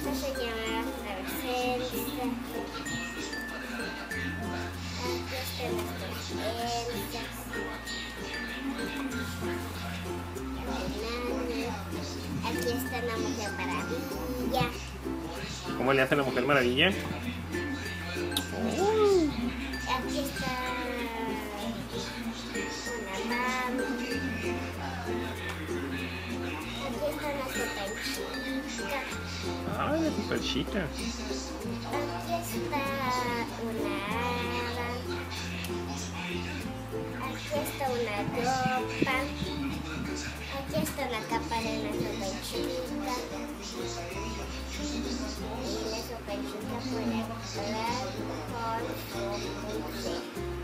esta se llama la Elsa. Aquí están nuestras Elsas. Aquí está la Mujer Maravilla. ¿Cómo le hace la Mujer Maravilla? Aquí está una Barbie. Aquí está una super chica. Ah, la super chica. Aquí está una hada. Aquí está una ropa. Aquí está la capa de la super chica. Y la super chica puede hablar con su mujer.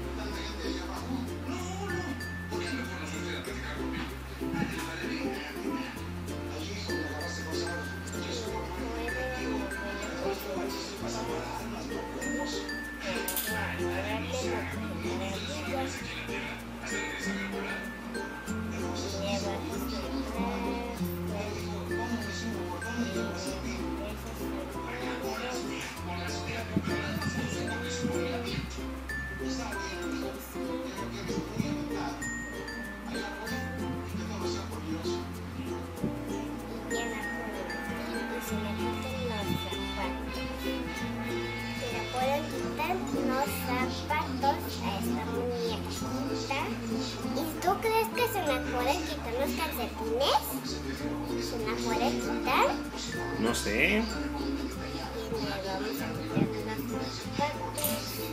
Los zapatos a esta muñequita. ¿Y tú crees que se me pueden quitar los calcetines? ¿Se me pueden quitar? No sé. Y le vamos a quitar los zapatos.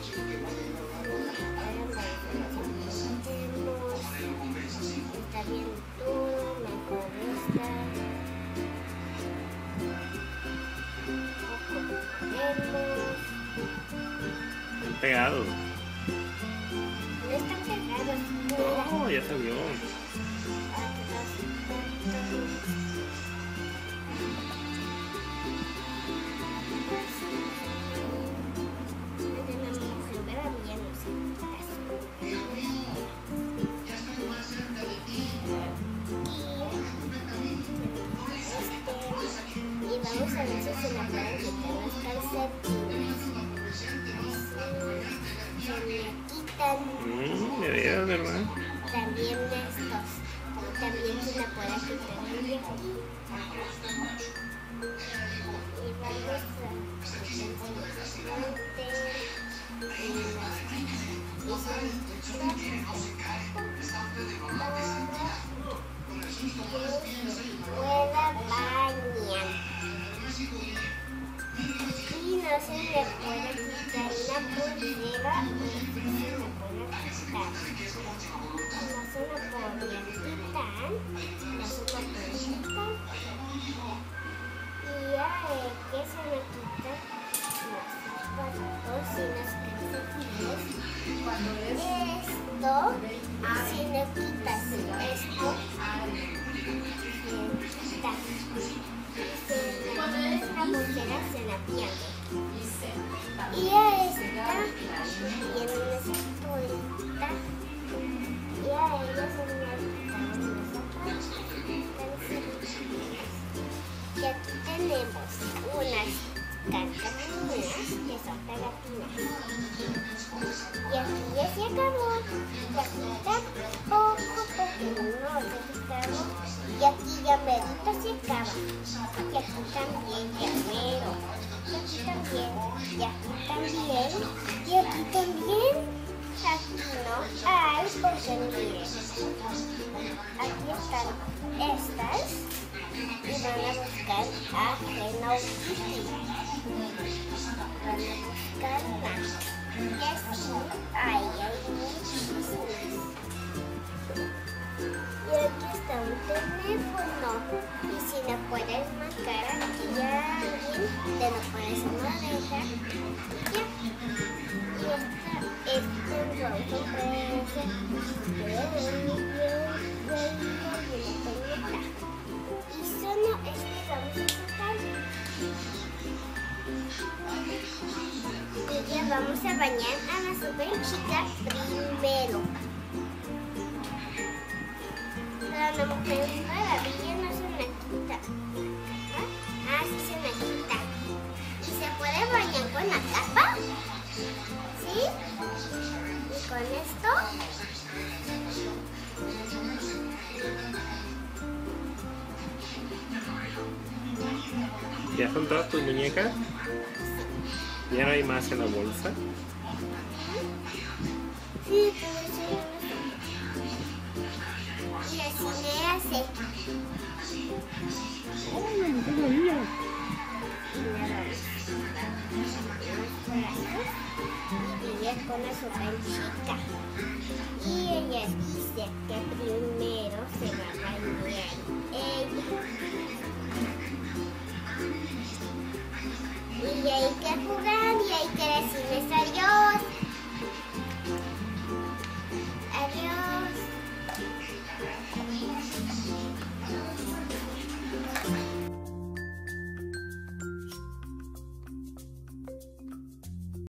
Está bien duro, mejor esta. Pegado. No están pegados. Oh, ya salió. Y vamos a ver si se la pueden quitar los calcetines. Se me quitan. De veras, ¿verdad? También estos. También se la puede quitar el de aquí. Y vamos a pueda bañar. Y no se le puede quitar la pulsera. No se le puede quitar. No se le podía quitar. No se le puede quitar. Y ya que se me quitan los zapatos y los calcetines. Esto, si le quitas esto, esta pulsera se la pierde. Y a esta tiene una cinturita. Y a ella se le quitaron los zapatos. Y aquí tenemos unas carcaminas que son pegatinas. Y aquí ya se acabó. Y aquí tampoco porque no se quitaron. Y aquí ya merito se acaba. Y aquí también ya mero. Y aquí también. Y aquí también. Y aquí también. Aquí no hay porque miren. Aquí están estas. Y van a buscar a Hello Kitty. Van a buscarla. Y así hay muchísimas. Y aquí está un teléfono. Y si le puedes marcar aquí a alguien, te lo pones en la oreja. Y ya. Y este rollo parece. Y solo este vamos a sacar. Y ya vamos a bañar a la super chica primero. Pero la Mujer Maravilla no se me quita. Ah, sí se me quita. con esto. ¿Ya son todas tus muñecas? ¿Ya no hay más en la bolsa? Sí, pero eso ya no sé. Y así me hace. ¡Oh, qué maravilla! Y ya con su canchita.